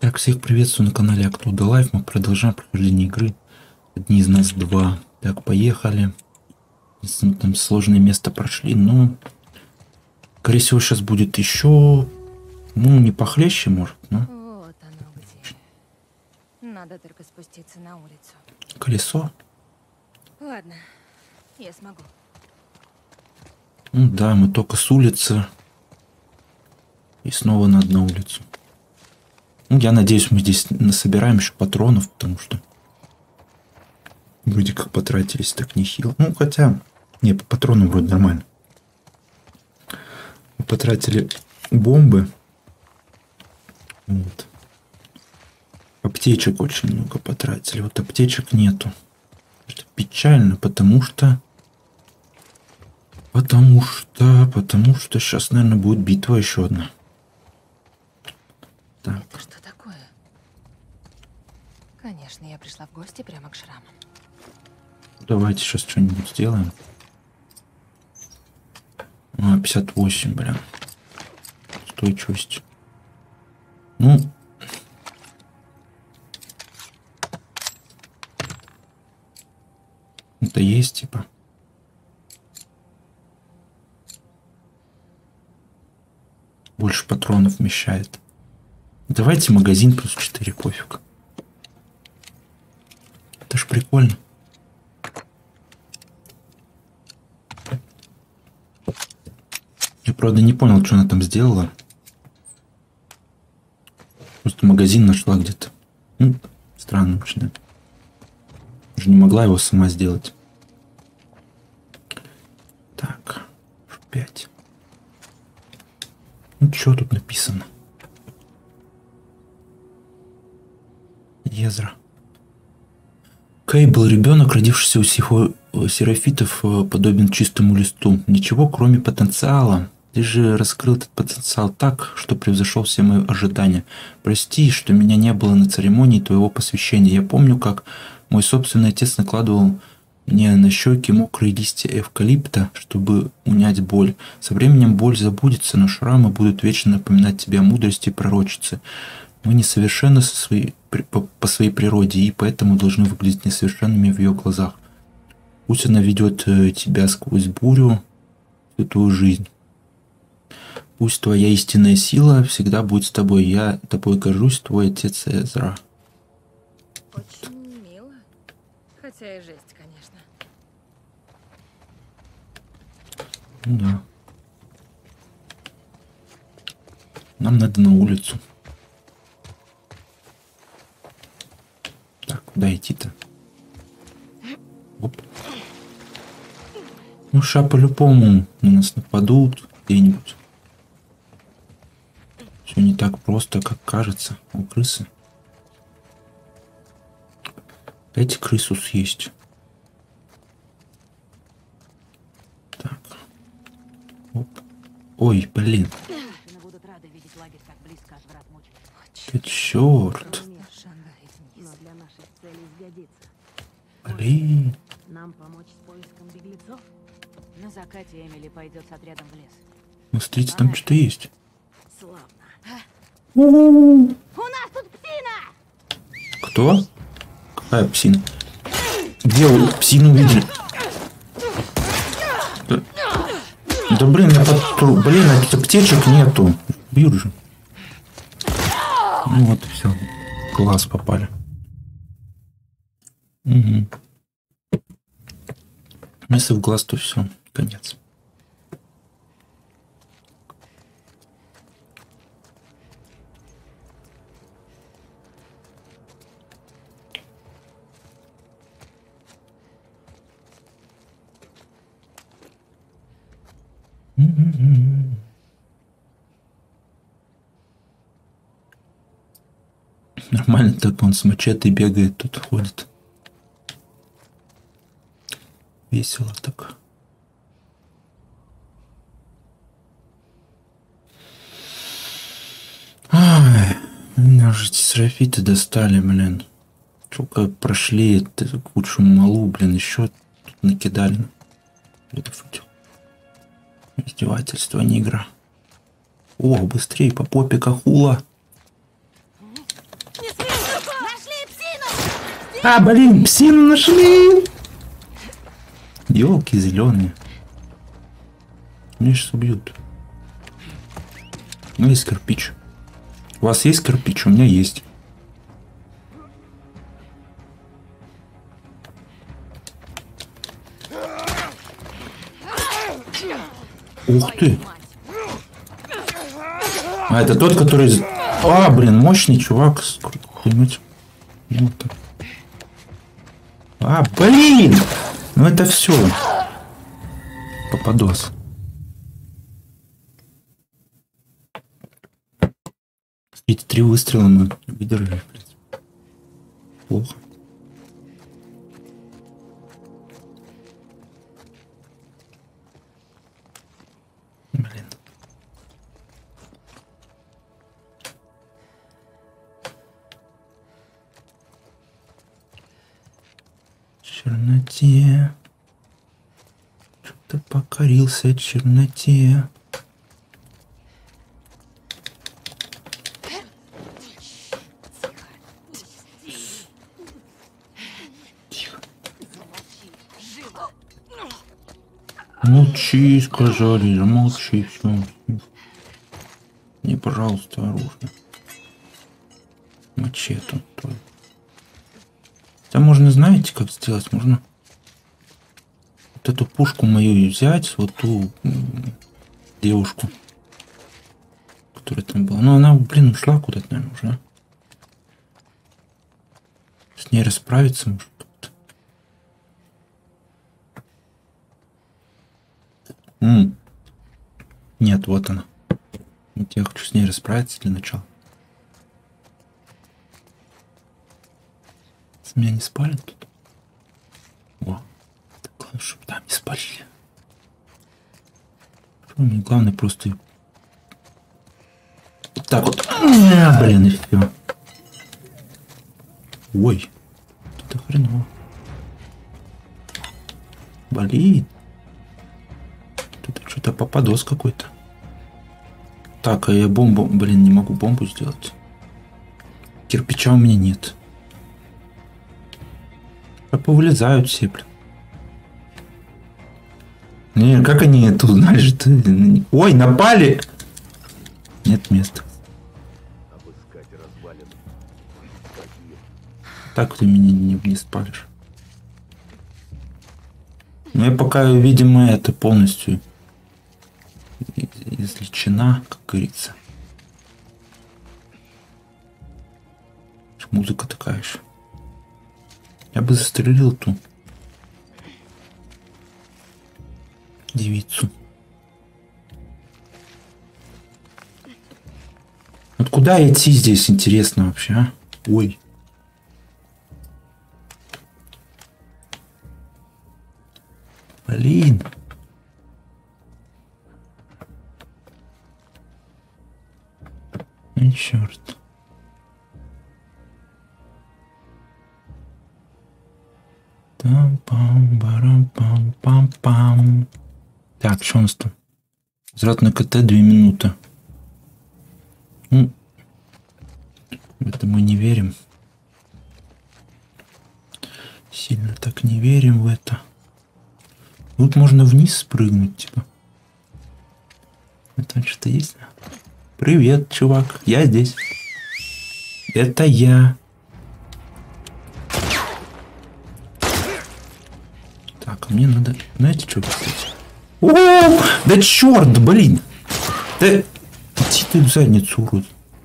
Так, всех приветствую на канале Актуда Лайф. Мы продолжаем прохождение игры. Одни из нас два. Так, поехали. Там сложное место прошли, но скорее всего сейчас будет еще, ну, не похлеще, может, но. Вот оно где. Надо только спуститься на улицу. Колесо? Ладно, я смогу. Ну да, мы только с улицы и снова на одну улицу. Ну, я надеюсь, мы здесь насобираем еще патронов, потому что вроде как потратились так нехило. Ну, хотя, не, по патронам вроде нормально. Мы потратили бомбы. Вот. Аптечек очень много потратили. Вот аптечек нету. Это печально, потому что сейчас, наверное, будет битва еще одна. Так. Это что такое? Конечно, я пришла в гости прямо к шрамам. Давайте сейчас что-нибудь сделаем. 58, бля. Устойчивость. Ну. Это есть, типа. Больше патронов вмещает. Давайте магазин плюс 4, пофиг. Это ж прикольно. Я, правда, не понял, что она там сделала. Просто магазин нашла где-то. Ну, странно очень, да. Уже не могла его сама сделать. Так, 5. Ну, что тут написано? Езра. Кейбл, ребенок, родившийся у серафитов, подобен чистому листу. Ничего, кроме потенциала. Ты же раскрыл этот потенциал так, что превзошел все мои ожидания. Прости, что меня не было на церемонии твоего посвящения. Я помню, как мой собственный отец накладывал мне на щеки мокрые листья эвкалипта, чтобы унять боль. Со временем боль забудется, но шрамы будут вечно напоминать тебе о мудрости пророчицы. Мы несовершенны по своей природе, и поэтому должны выглядеть несовершенными в ее глазах. Пусть она ведет тебя сквозь бурю всю твою жизнь. Пусть твоя истинная сила всегда будет с тобой. Я тобой горжусь, твой отец Эзра. Очень мило. Хотя и жесть, конечно. Ну да. Нам надо на улицу. Так, куда идти-то? Оп. Ну, ща по-любому на нас нападут где-нибудь. Все не так просто, как кажется. У крысы. Дайте крысу съесть. Так. Оп. Ой, блин. Ты черт. Блин. Нам помочь с поиском беглецов? На закате Эмили пойдет с отрядом в лес. Ну, смотрите, там что-то есть. Славно. У-у-у. У нас тут псина! Кто? Какая псина? Где вы псину видели? Да блин, блин, аптечек нету. Бью же. Ну вот и все. В глаз попали. Угу. Если в глаз, то все, конец. Нормально так он с мачете бегает, тут ходит. Весело так. Ай, меня же эти серафиты достали, блин. Только прошли кучу малу, блин, еще тут накидали. Издевательство, не игра. О, быстрее, по попе кахула. А, блин, псину нашли! Елки зеленые. Меня сейчас убьют. У меня есть кирпич. У вас есть кирпич? У меня есть. Ух ты! А, это тот, который... А, блин, мощный чувак. Хуйнуть. Вот так. А, блин! Ну это все. Попадос. Эти 3 выстрела мы выдержали. Плохо. Блин. В черноте. Что-то покорился черноте. Молчи, сказали, замолчи, все. Не, пожалуйста, оружие. Мачете. Это можно, знаете, как сделать? Можно вот эту пушку мою взять, вот ту девушку, которая там была. Ну, она, блин, ушла куда-то, наверное, уже. С ней расправиться, может. Нет, вот она. Вот я хочу с ней расправиться для начала. С меня не спалят тут. О, так главное, чтобы там не спалили. Мне главное просто... Вот так вот. Блин, и все. Ой, это хреново. Болит. Тут что-то попадос какой-то. Так, а я бомбу... Блин, не могу бомбу сделать. Кирпича у меня нет. А повылезают все, блин. Не, как они тут, знаешь, ой, напали! Нет места. Так ты меня не спалишь. Ну я пока, видимо, это полностью излечена, как говорится. Музыка такая же. Я бы застрелил ту девицу. Вот куда идти здесь, интересно вообще, а? Ой. Блин. Ну, черт. Там-пам-барам-пам-пам-пам. Так, что у нас там? Возврат на КТ 2 минуты. Ну, в это мы не верим. Сильно так не верим в это. Тут можно вниз спрыгнуть, типа. Это что-то есть? Привет, чувак. Я здесь. Это я. Так, мне надо... Знаете, что, кстати? О, да черт, блин. Да иди ты в задницу, урод.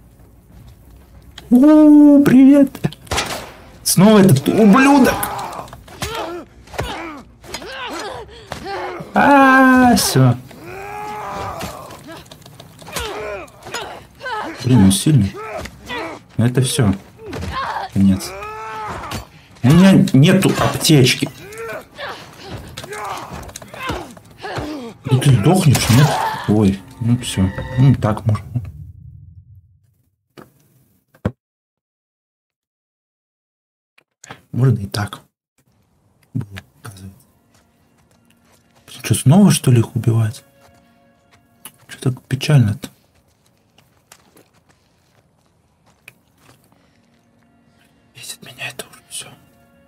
О, привет. Снова этот ублюдок. Все. Блин, он сильный. Но это все. Конец. У меня нету аптечки. Ну ты сдохнешь, нет? Ой, ну все. Ну так можно. Можно и так. Было, оказывается. Что, снова что ли их убивать? Что так печально-то? Бесит меня это уже все.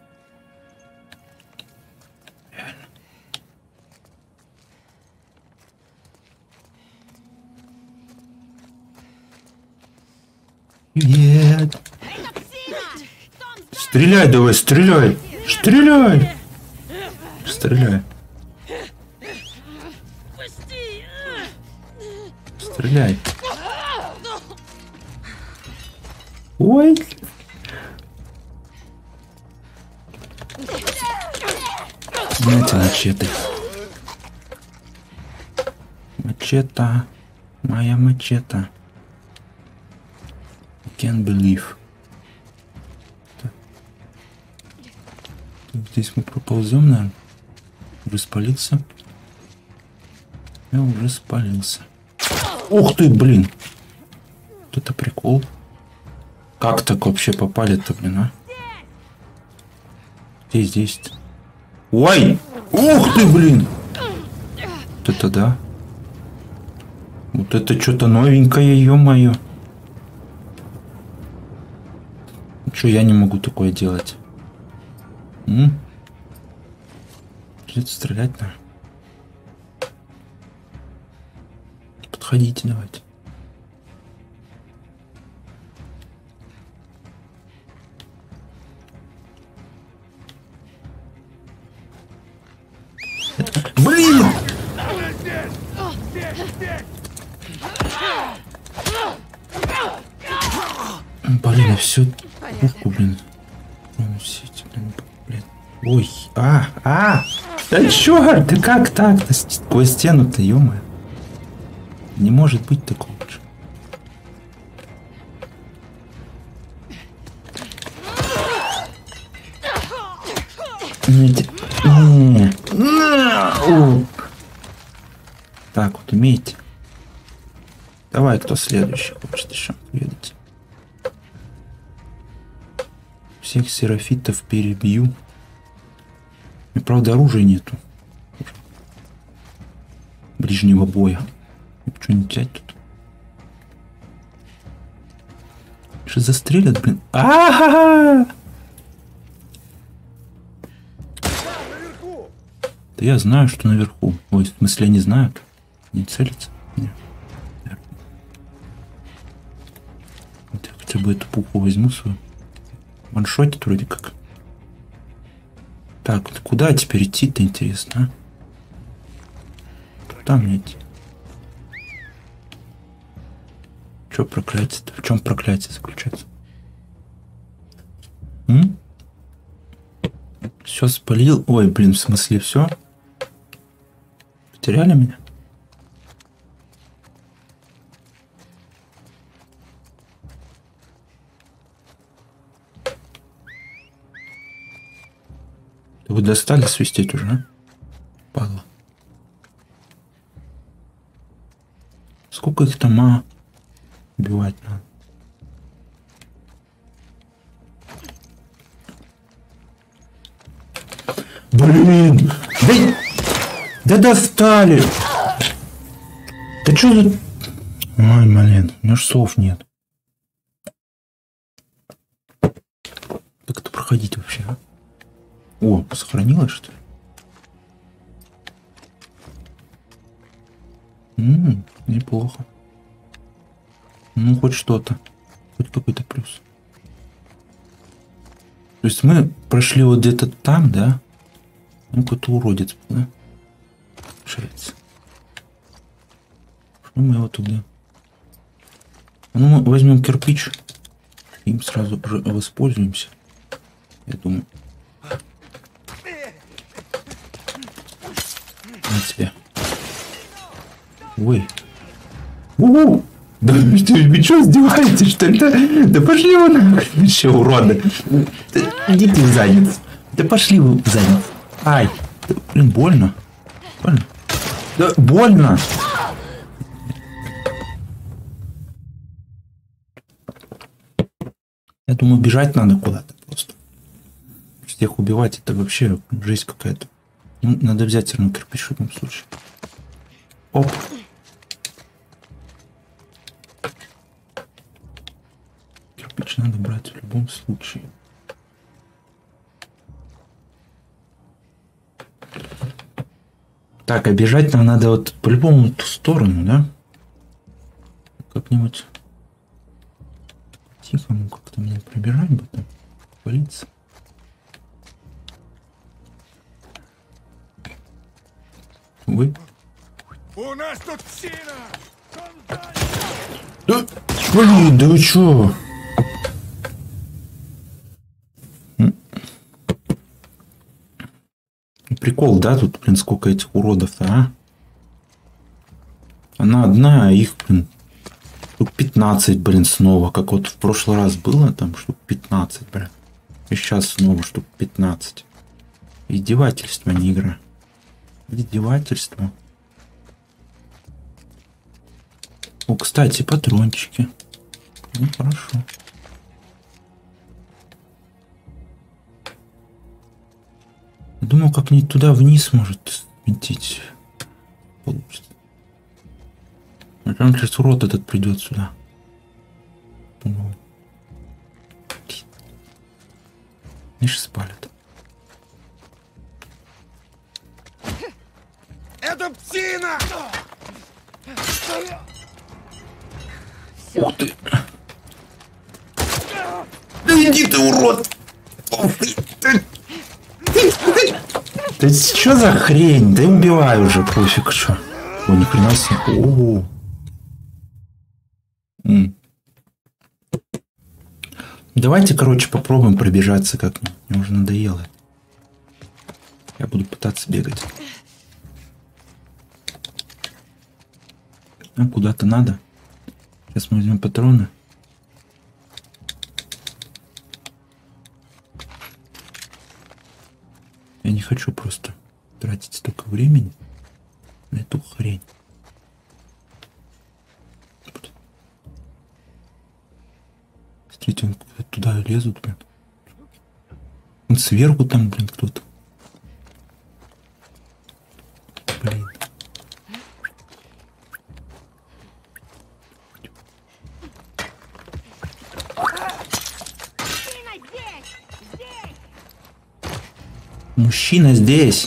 Привет. Стреляй давай, стреляй. Стреляй. Стреляй. Стреляй. Ой. Знаете, мачете. Мачета. Моя мачета. Can't believe. Так. Здесь мы проползем, наверное. Уже спалился. Я уже спалился. Ух ты, блин. Вот это прикол. Как так вообще попали-то, блин, а? Где здесь-то? Ой! Ух ты, блин! Вот это да. Вот это что-то новенькое, ё-моё. Чё я не могу такое делать? Придется стрелять, наверное. Подходите, давайте. Блин! Блин, я всю пушку, блин. Все эти, блин. Ой, да чёрт, ты как так-то сквозь стену-то, ё-моё. Не может быть такого же. Так, вот умеете. Давай, кто следующий хочет еще поведать. Всех серафитов перебью. И правда оружия нету. Ближнего боя. Что-нибудь взять тут? Что застрелят, блин? Да я знаю, что наверху. Ой, в смысле, они знают. Не целятся? Нет. Вот я хотя бы эту пуху возьму свою. Ваншотит вроде как. Так, куда теперь идти-то, интересно, а? Куда мне идти? Что проклятие-то? В чем проклятие заключается? Все спалил. Ой, блин, в смысле все? Потеряли меня? Вы достали свистеть уже, а? Падла. Сколько их там, убивать надо? Блин! Да достали! Да что за... Ой, блин, у меня ж слов нет. Как это проходить вообще, а? О, сохранилось, что ли? Неплохо. Ну, хоть что-то. Хоть какой-то плюс. То есть мы прошли вот где-то там, да? Ну, какой-то уродец, да? Получается. Что мы его туда? Ну, мы возьмем кирпич. Им сразу же воспользуемся. Я думаю. На тебе. Ой. Да вы что, издеваетесь, что ли? Да пошли вы нахрен, еще уроды. Идите в задницу. Да пошли вы в задницу. Ай. Да, блин, больно. Больно. Да больно. Я думаю, бежать надо куда-то просто. Всех убивать, это вообще жизнь какая-то. Ну, надо взять все равно кирпич в любом случае. Оп. Кирпич надо брать в любом случае. Так, а бежать нам надо вот по-любому в ту сторону, да? Как-нибудь. по-тихому как-то мне пробежать бы там, полиция. Вы? У нас тут псина! Да, блин, да вы чё? Прикол, да, тут, блин, сколько этих уродов-то, а? Она одна, а их, блин, штук 15, блин, снова. Как вот в прошлый раз было, там штук 15, блин. И сейчас снова штук 15. Издевательство, не игра. Издевательство. О, кстати, патрончики. Ну, хорошо. Думал, как-нибудь туда вниз может идти. Получится. А там сейчас урод этот придет сюда. Думал. Миша спалит. Это псина! Ух ты! Да иди ты, урод! Да что за хрень? Да убивай уже, пофиг, что. О, ни хрена себе. О. Давайте, короче, попробуем пробежаться как-нибудь. Мне уже надоело. Я буду пытаться бегать. Нам куда-то надо. Сейчас мы возьмем патроны. Я не хочу просто тратить столько времени на эту хрень. Смотрите, он туда лезут, блин. Он сверху там, блин, кто-то. Блин. Мужчина здесь.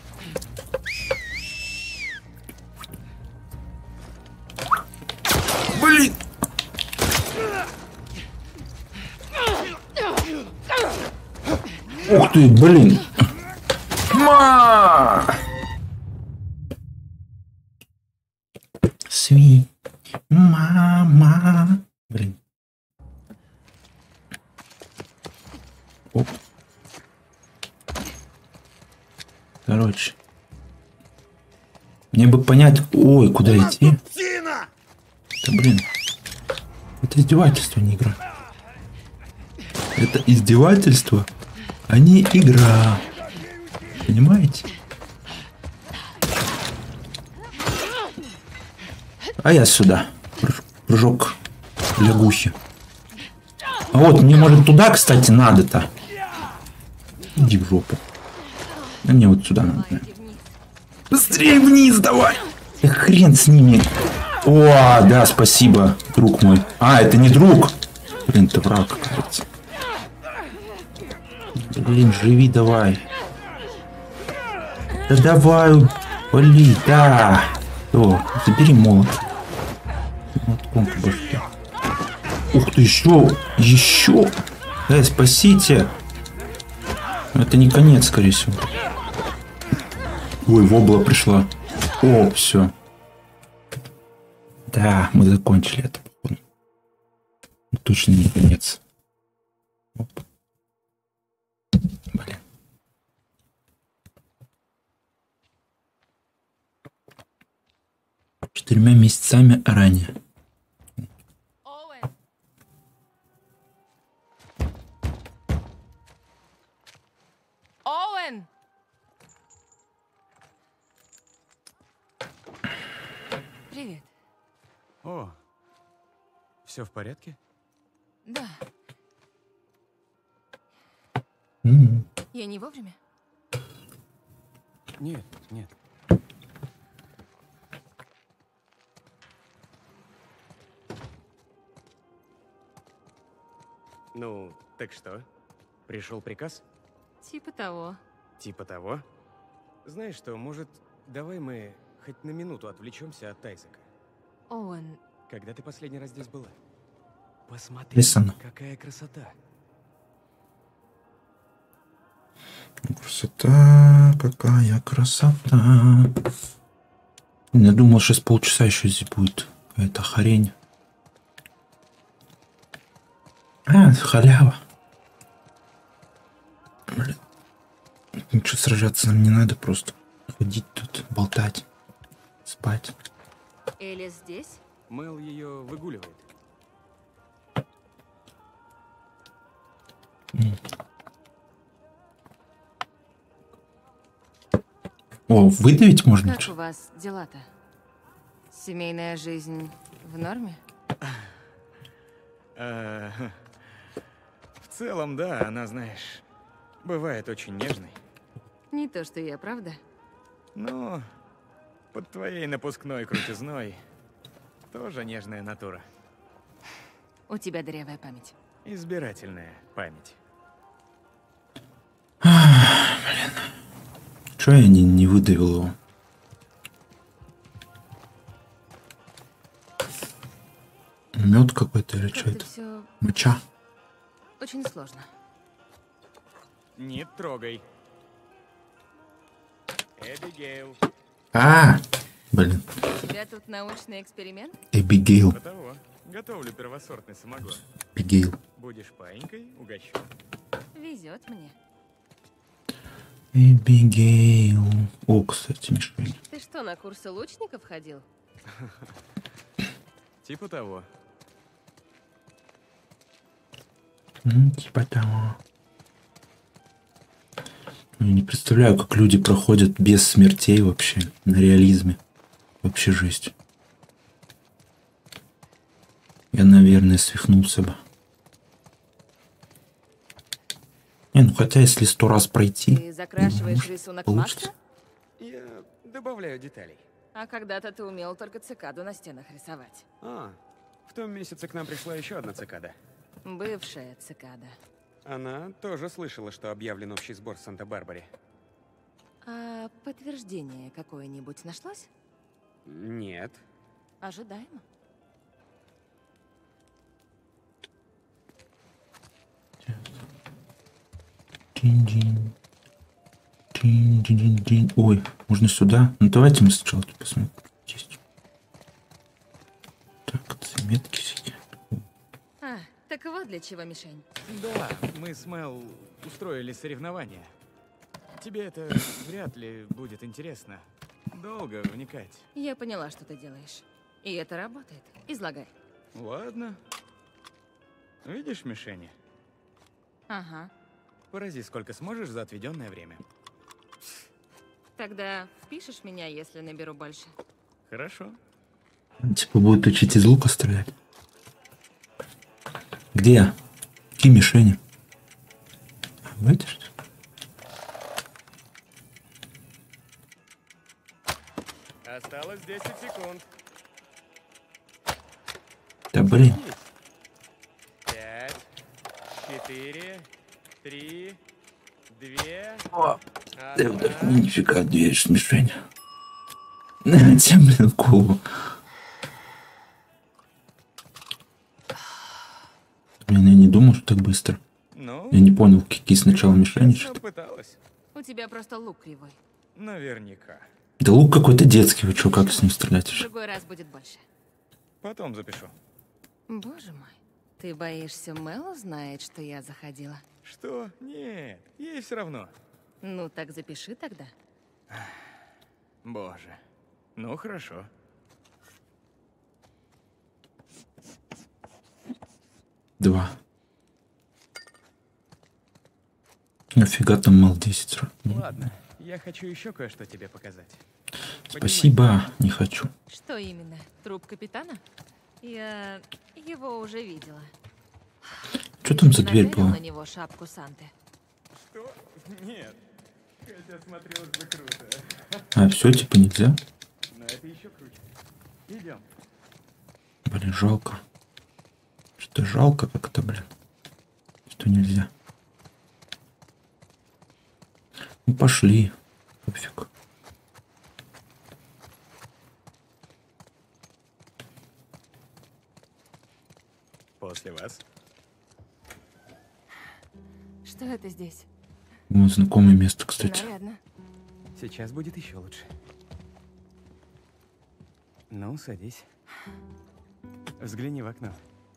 Блин. Ух ты, блин. Мама. Блин. Оп. Короче. Мне бы понять... Ой, куда идти? Да блин. Это издевательство, не игра. Это издевательство, а не игра. Понимаете? А я сюда. Прыжок лягухи. А вот, мне, может, туда, кстати, надо-то. Иди в жопу. А мне вот сюда надо. Быстрее вниз давай! Хрен с ними. О, да, спасибо, друг мой. А, это не друг. Блин, ты враг, кажется. Блин, живи давай. Да давай, вали, да. О, забери молот. Молотком по башке. Ух ты, еще. Спасите. Это не конец, скорее всего. Ой, вобла пришла. О, все. Да, мы закончили это. Точно не конец. Оп. Блин. Четырьмя месяцами ранее. Оуэн! Привет. О, все в порядке? Да, М-м. я не вовремя? Нет, нет. Ну, так что? Пришел приказ? Типа того. Типа того? Знаешь что, может, давай мы хоть на минуту отвлечемся от Айзека. Оуэн, Когда ты последний раз здесь была? Посмотри, Лисана. какая красота. Красота, какая красота. Я думал, сейчас полчаса еще здесь будет какая-то хрень. А, халява. Блин. Ничего сражаться нам не надо, просто ходить тут, болтать, спать. Элис здесь? Мэл ее выгуливает. О, выдавить можно? Как у вас дела-то? Семейная жизнь в норме? В целом, да, она, знаешь, бывает очень нежной. Не то, что я, правда? Но под твоей напускной крутизной тоже нежная натура. У тебя дырявая память. Избирательная память. Чё я не выдавил его? Мед какой-то или что Как-то это? все Моча. очень сложно. Не трогай. Эбигейл. Блин, У тебя тут научный эксперимент? Эбигейл. До того. Готовлю первосортный самогон. Эбигейл. Будешь паинькой, угощу. Везет мне. Эбигейл. О, кстати, мишень. Ты что, на курсы лучников ходил? Типа того. Типа того. Я не представляю, как люди проходят без смертей вообще на реализме. Вообще жесть. Я, наверное, свихнулся бы. Не, ну хотя если 100 раз пройти, Ты закрашиваешь может, рисунок получится. Макса? Я добавляю деталей. А когда-то ты умел только цикаду на стенах рисовать. В том месяце к нам пришла еще одна цикада. Бывшая цикада. Она тоже слышала, что объявлен общий сбор в Санта-Барбаре. А подтверждение какое-нибудь нашлось? Нет. Ожидаемо. Динь-динь. Динь-динь-динь. Ой, можно сюда? Ну давайте мы сначала тут посмотрим. Есть. Так, заметки всякие. А, так вот для чего мишень. Да, мы с Мэл устроили соревнования. Тебе это вряд ли будет интересно. Долго вникать. Я поняла, что ты делаешь. И это работает. Излагай. Ладно. Видишь мишени? Ага. Порази, сколько сможешь за отведенное время. Тогда впишешь меня, если наберу больше. Хорошо. Типа будет учить из лука стрелять. Где? Какие мишени? В эти, что ли? Осталось 10 секунд. Да блин. 5, 4, 3, 2, Нифига, две мишень. На тебе, блин, голову. Блин, я не думал, что так быстро. Ну, Я не понял, какие сначала мишени. честно Что-то. пыталась. У тебя просто лук кривой. Наверняка. Да лук какой-то детский, вы что, как с ним стрелять? В другой раз будет больше. Потом запишу. Боже мой. Ты боишься, Мэл узнает, что я заходила? Что? Нет, ей все равно. Ну, так запиши тогда. Боже. Ну, хорошо. Два. Нафига там мал 10 раз? Ладно, я хочу еще кое-что тебе показать. Спасибо, не хочу. Что именно? Труп капитана? Я его уже видела. Что Ты там же за дверь надели была? на него шапку Санты. Что? Нет. Хотя смотрелось бы круто. А, все, типа нельзя? Но это еще круче. Идем. Блин, жалко. Что жалко как-то, блин. Что нельзя. Ну пошли. Пофиг. После вас. Что это здесь? Вот знакомое место, кстати. Нарядно. Сейчас будет еще лучше. Ну, садись. Взгляни в окно.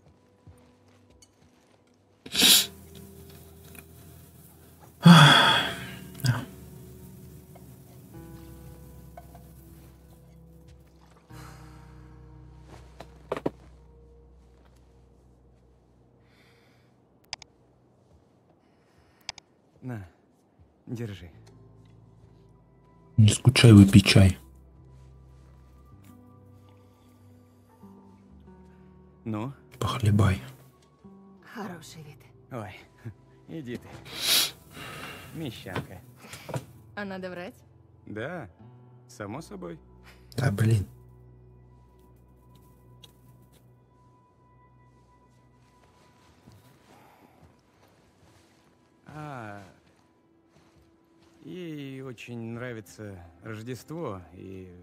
На, держи. Не скучай, выпей чай. Ну? Похлебай. Хороший вид. Ой, иди ты. Мещанка. А надо врать? Да, само собой. Да, блин. Ей очень нравится Рождество, и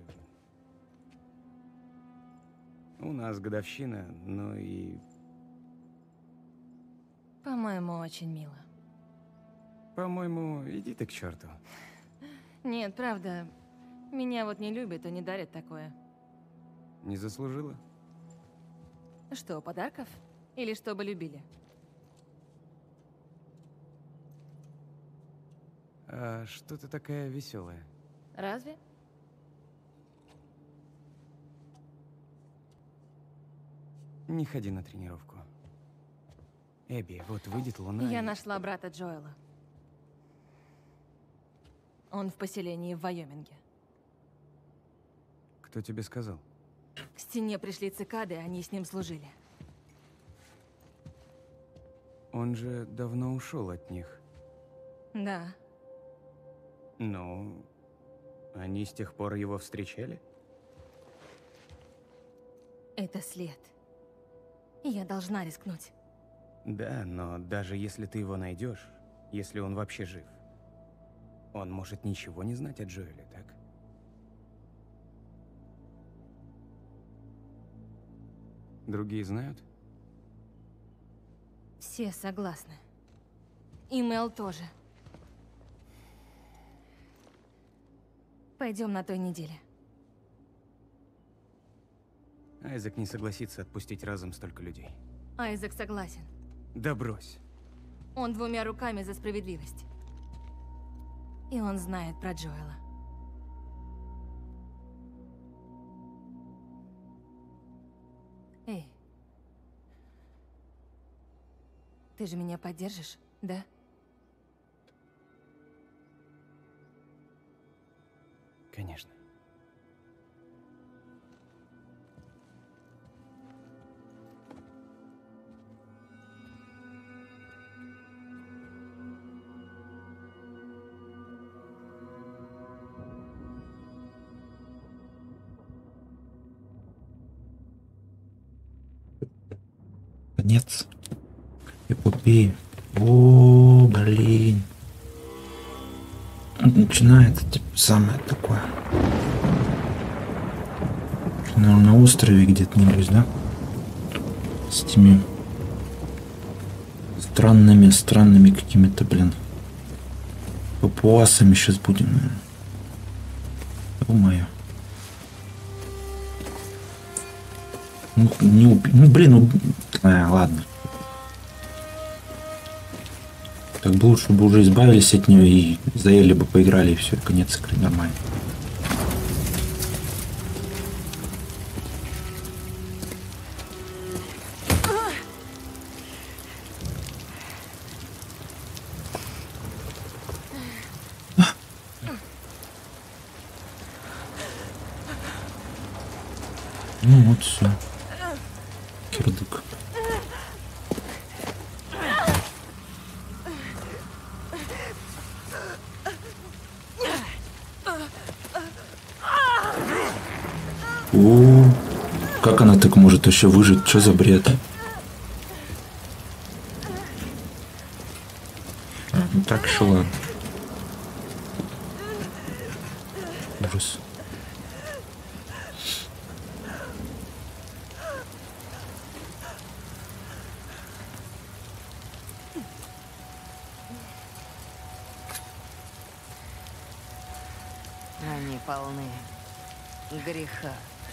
у нас годовщина, ну и... По-моему, очень мило. По-моему, иди ты к черту. Нет, правда. Меня вот не любят и не дарят такое. Не заслужила? Что, подарков? Или чтобы любили? А что ты такая веселая? Разве? Не ходи на тренировку. Эбби, вот выйдет луна. Я и- нашла брата Джоэла. Он в поселении в Вайоминге. Кто тебе сказал? К стене пришли цикады, они с ним служили. Он же давно ушел от них. Да. Ну, они с тех пор его встречали? Это след. И я должна рискнуть. Да, но даже если ты его найдешь, если он вообще жив, он может ничего не знать о Джоэле, так? Другие знают? Все согласны. И Мел тоже. Пойдем на той неделе. Айзек не согласится отпустить разом столько людей. Айзек согласен. Да брось. Он двумя руками за справедливость. И он знает про Джоэла. Эй. Ты же меня поддержишь, да? Конечно. Конец эпопеи. О, блин. Начинается, типа, самое такое. Наверное, на острове где-то-нибудь, да? С этими странными какими-то, блин, папуасами сейчас будем, наверное. О-моё. Ладно. Так бы лучше бы уже избавились от нее и заели бы, поиграли, и все, конец игры, нормально. Ну вот все. Кирдык. О, как она так может вообще выжить? Что за бред? Ну так еще ладно. Ужас. полны греха.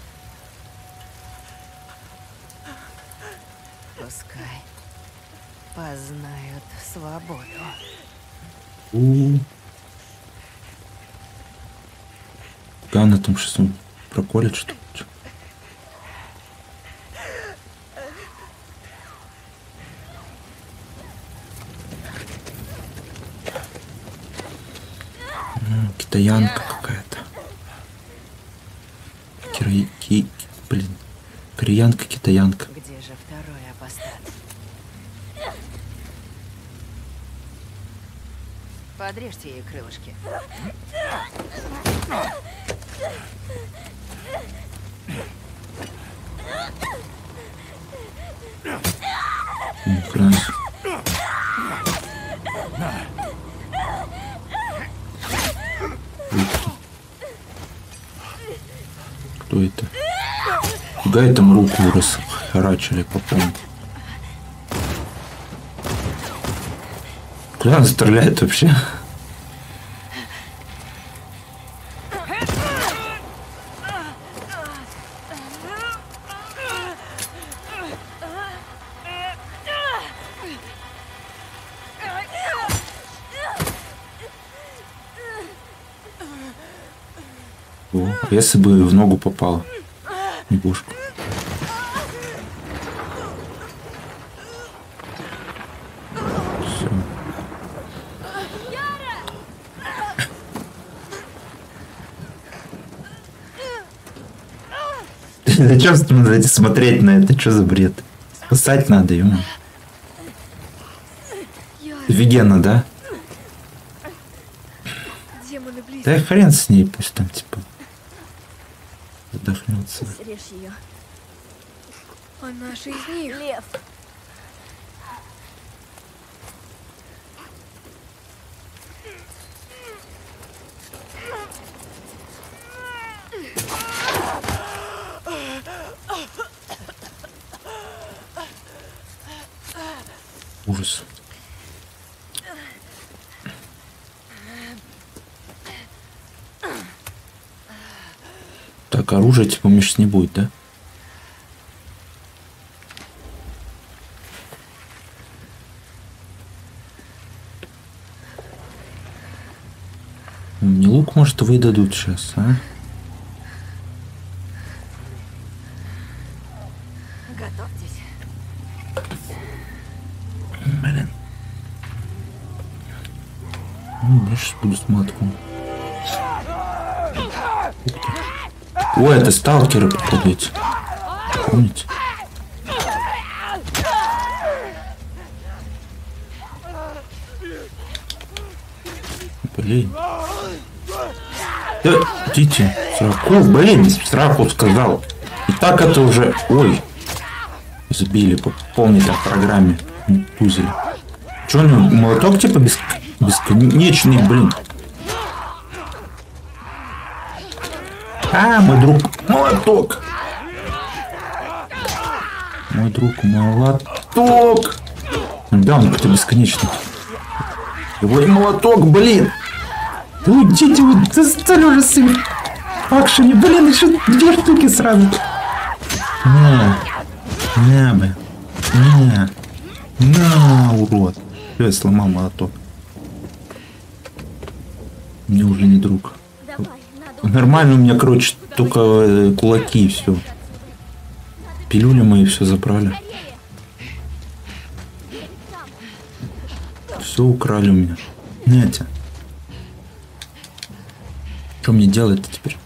Пускай познают свободу. Ганна там сейчас он проколет что-то. Китаянка какая-то. Блин. Кореянка, китаянка. Где же второй апостат? Подрежьте ей крылышки. Красиво. Кто это? Фига там руку расхерачили по полу. Куда он стреляет вообще? О, если бы в ногу попало. Игушку. Все. Зачем смотреть на это? Что за бред? Спасать надо ему. Офигенно, да? Да хрен с ней, пусть там типа задохнется. Срежь ее. Она же из них. Лев. Ужас. Так, оружие типа мешать не будет, да? Мне лук, может, выдадут сейчас, а? Готовьтесь. Блин. Я сейчас буду с матком. Ой, это сталкеры, походу, эти. Помните? Блин. Да, идите. Сраку, блин, сраку сказал. И так это уже... Ой. Сбили по полной там программе. Тузили. Че, ну, молоток типа бесконечный, блин. А, мой друг, молоток. Мой друг, молоток. Да, он как-то бесконечный. Его молоток, блин. Да уйдите, вы достали уже с этим акшами. Блин, еще 2 штуки сразу. На, блин. На, урод. Я сломал молоток. Мне уже не друг. Нормально у меня, короче, только кулаки и все. Пилюли мои все забрали. Все украли у меня. Знаете. Что мне делать-то теперь?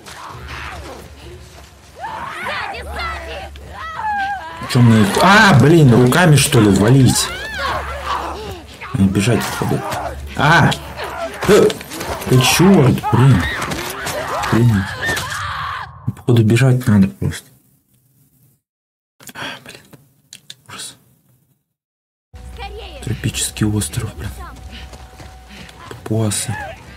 Что мне... А, блин, руками что ли валить? Не бежать, походу. А! Да черт, блин. Блин. Походу бежать надо просто. Блин. Ужас. Тропический остров, блин. Папуасы.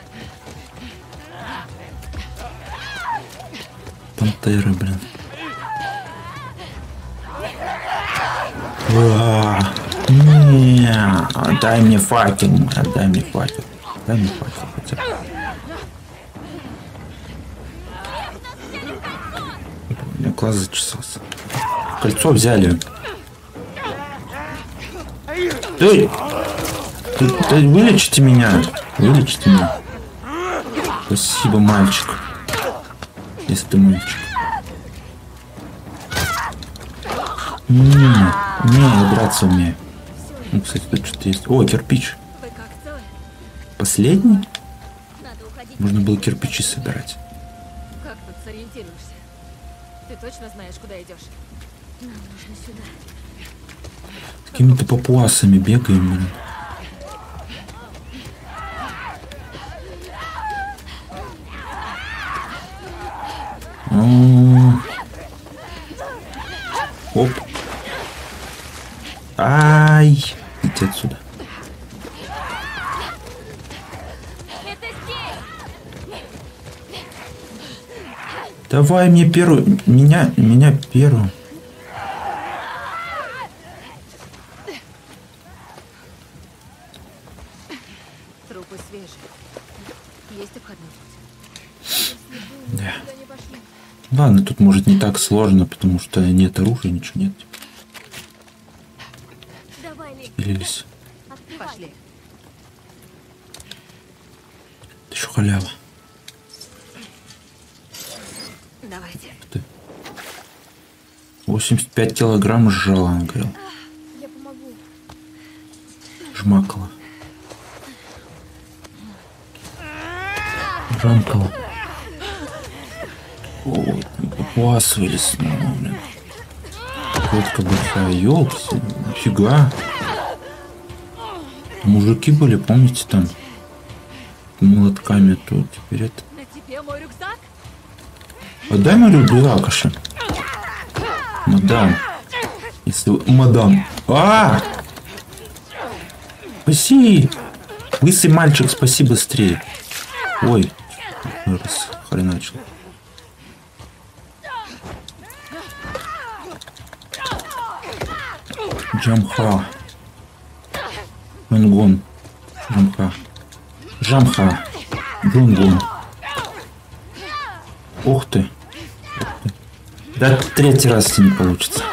Пантеры, блин. Не, дай мне факел, дай мне факел. Дай мне факел хотя бы. Глаз зачесался. Кольцо взяли. Ты вылечите меня. Вылечите меня. Спасибо, мальчик. Если ты мальчик. Не, я драться умею. Ну, кстати, тут что-то есть. О, кирпич. Вы как целы? Последний? Надо уходить. Можно было кирпичи собирать. Как тут сориентируешься? Ты точно знаешь, куда идешь? Нам нужно сюда. С какими-то папуасами бегаем, блин. Оп. Ай! Иди отсюда. Это здесь! Давай мне первую. Меня первую. Трупы свежие. Есть обходной путь. Да. Ладно, тут может не так сложно, потому что нет оружия, ничего нет. Давай, Ли, Пилились. пошли. Это еще халява. Давайте. 85 килограмм сжала, она говорила. Я помогу. Жмакала. Жамкала. Ой, папуас вылез. Ну, блин. Фотка большая. Ёлки, нифига. Мужики были, помните, там молотками, то теперь это. На тебе мой рюкзак? Отдай мою рюкзак, мадам. Если вы... Мадам. Спаси! Лысый мальчик, спаси быстрее. Ой, расхреначил. Джамха. Венгон. Джамха. Джамха. Джунгун. Ух ты. Да, третий раз не получится.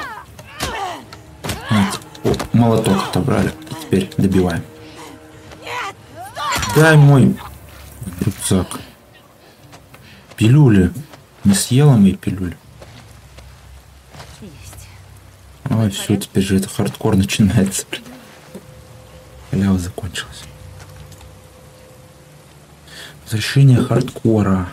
Вот. О, молоток отобрали. Теперь добиваем. Дай мой рюкзак. Пилюли. Не съела мои пилюли. Есть. Ой, все, теперь же это хардкор начинается. Халява закончилась. Возвращение хардкора.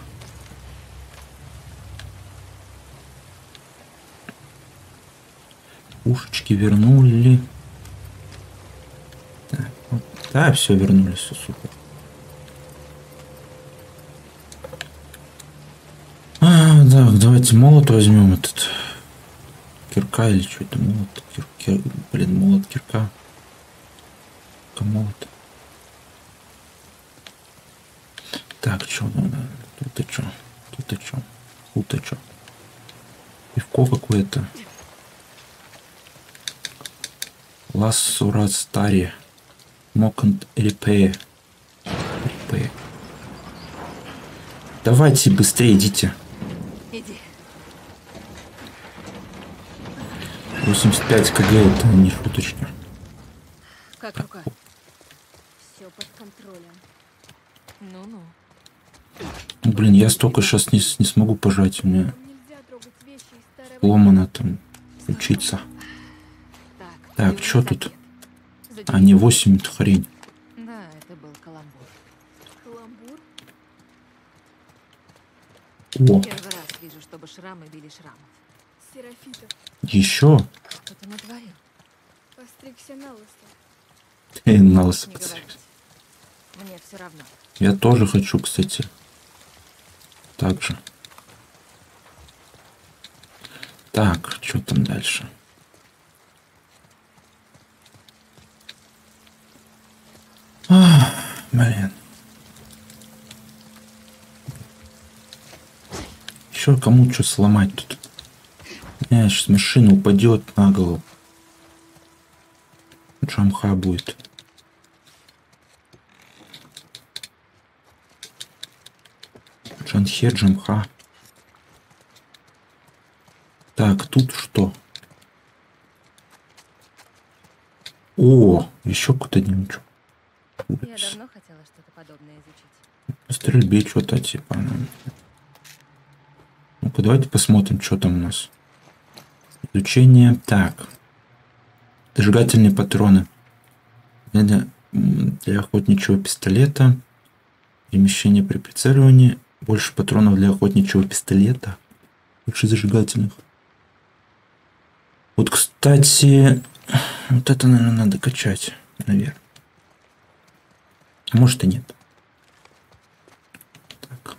Пушечки вернули. Так, вот. Да, все вернули, все супер. Да, давайте молот возьмем этот. Кирка или что это? Молот. Блин, молот, кирка. Молот. Так, что надо? Тут и что? Тут и что? Тут и что? Пивко какое-то. Лассура стари. Мокант репе. Давайте быстрее идите. Иди. 85 кг это не шуточка. Как рука? Все под контролем. Ну-ну. Ну, блин, я столько сейчас не смогу пожать. У меня Нельзя трогать вещи из старой... ломано там учиться. Так, что тут? А, не 8, это хрень. Да, это был каламбур. Каламбур? О, Первый раз вижу, чтобы шрамы били шрамов. Серафитов. еще. Что ты натворил? Постригся на лысо. На лысо Не подстриг. говорите. Мне все равно. Я тоже хочу, кстати. Так же. Так, что там дальше? Блин. Еще кому что сломать тут? Сейчас машина упадет на голову. Джамха будет. Джанхе, Джамха. Так, тут что? О, еще какой-то дневничок. Я давно хотела что-то подобное изучить. По стрельбе что-то типа. Ну-ка, давайте посмотрим, что там у нас. Изучение. Так. Зажигательные патроны. Для охотничьего пистолета. Перемещение при прицеливании. Больше патронов для охотничьего пистолета. Больше зажигательных. Вот, кстати, вот это, наверное, надо качать. Наверное. А может и нет. Так.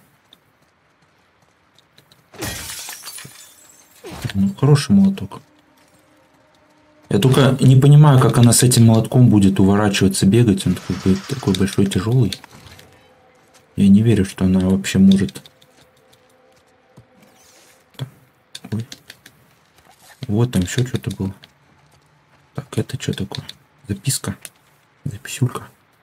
Ну, хороший молоток. Я только не понимаю, как она с этим молотком будет уворачиваться, бегать. Он такой большой, тяжелый. Я не верю, что она вообще может. Так. Ой. Вот там еще что-то было. Так, это что такое? Записка. Записюлька.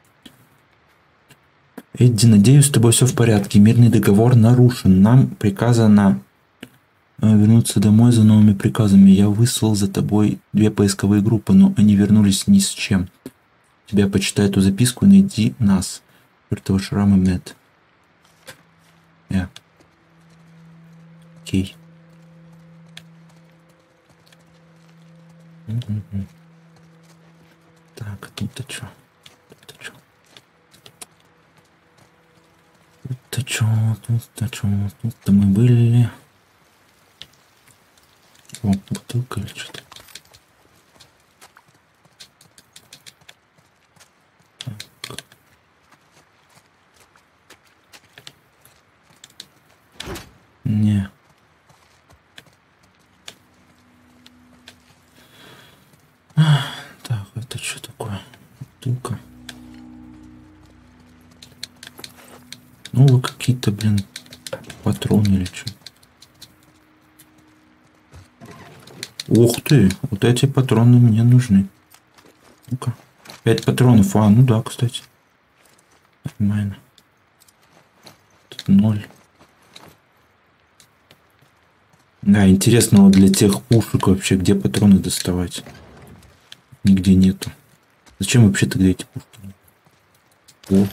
Эдди, надеюсь, с тобой все в порядке. Мирный договор нарушен. Нам приказано вернуться домой за новыми приказами. Я выслал за тобой 2 поисковые группы, но они вернулись ни с чем. Тебя почитай эту записку и найди нас. Чертова шрама Мэтт. Окей. Так, тут-то что? Тут-то что? Тут-то что? Тут-то что? Тут-то мы были. О, бутылка или что-то? Не. Так, это что такое? Бутылка. Ну, вы какие-то, блин, патроны или что? Ух ты, вот эти патроны мне нужны. Ну-ка. 5 патронов. А, ну да, кстати. Нормально. Тут 0. Да, интересно вот для тех пушек вообще, где патроны доставать. Нигде нету. Зачем вообще тогда эти пушки? О.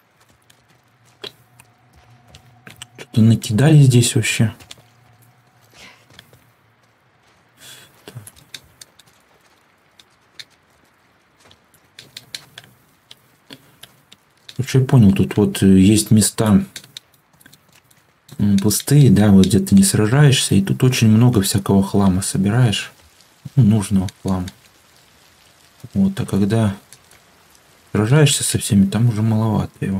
Что-то накидали здесь вообще. Так. Слушай, я понял, тут вот есть места пустые, да, вот где ты не сражаешься, и тут очень много всякого хлама собираешь, ну, нужного хлама. Вот, а когда сражаешься со всеми, там уже маловато его.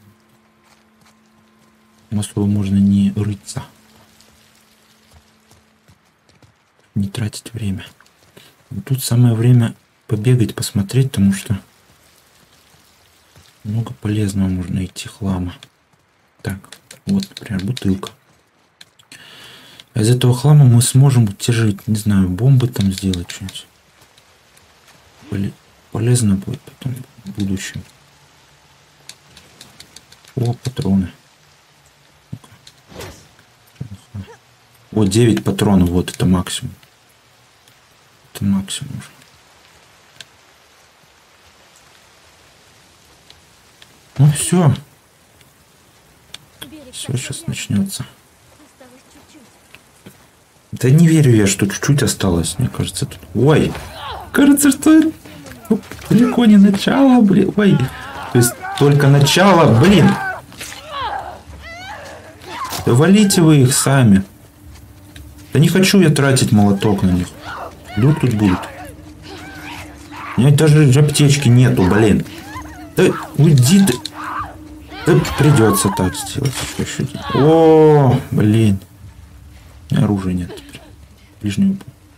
Особо можно не рыться, не тратить время. Вот тут самое время побегать, посмотреть, потому что много полезного можно найти хлама. Так, вот, например, бутылка. А из этого хлама мы сможем те же, не знаю, бомбы там сделать, что-нибудь. Полезно будет потом в будущем. О, патроны. Вот 9 патронов, вот это максимум. Это максимум уже. Ну все. Все сейчас начнется. Да не верю я, что чуть-чуть осталось, мне кажется. Тут... Ой, кажется, что это далеко не начало, блин. Ой, то есть только начало, блин. Да валите вы их сами. Да не хочу я тратить молоток на них. Идут тут будут. У меня даже аптечки нету, блин. Да уйди ты. Да придется так сделать. О, блин. У меня оружия нет теперь. Ближнего.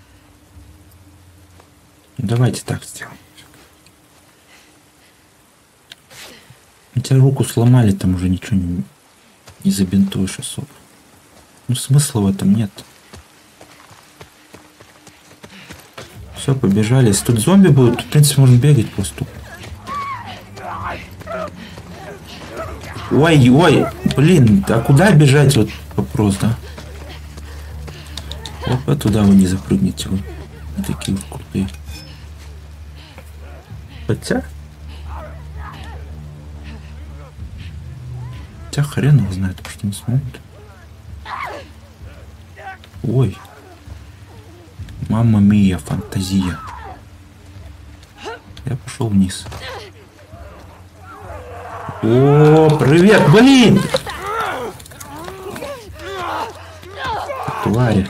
Давайте так сделаем. У тебя руку сломали, там уже ничего не забинтуешь особо. Ну смысла в этом нет. Все, побежали. Если тут зомби будут, то, в принципе, можно бегать просто. Ой, ой, блин, а куда бежать? Вот вопрос, да? Опа, туда вы не запрыгнете, вы не такие уж крутые. Хотя хрен его знает, потому что не смогут. Ой. Мамма мия, фантазия. Я пошел вниз. О, привет, блин! Твари.